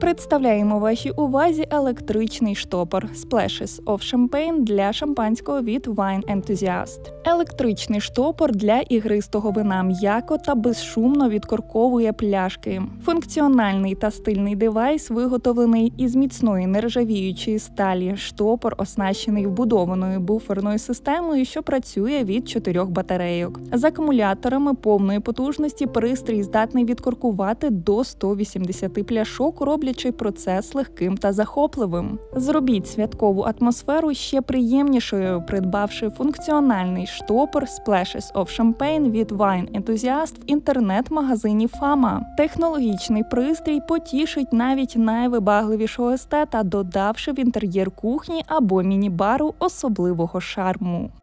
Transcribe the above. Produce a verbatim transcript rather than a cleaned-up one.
Представляємо вашій увазі електричний штопор Splashes of Champagne для шампанського від Wine Enthusiast. Електричний штопор для ігристого вина м'яко та безшумно відкорковує пляшки. Функціональний та стильний девайс виготовлений із міцної нержавіючої сталі. Штопор оснащений вбудованою буферною системою, що працює від чотирьох батарейок. З акумуляторами повної потужності пристрій здатний відкоркувати до ста вісімдесяти пляшок, роблячи процес легким та захопливим. Зробіть святкову атмосферу ще приємнішою, придбавши функціональний штопор Splashes of Champagne від Wine Enthusiast в інтернет-магазині Фама. Технологічний пристрій потішить навіть найвибагливішого естета, додавши в інтер'єр кухні або міні-бару особливого шарму.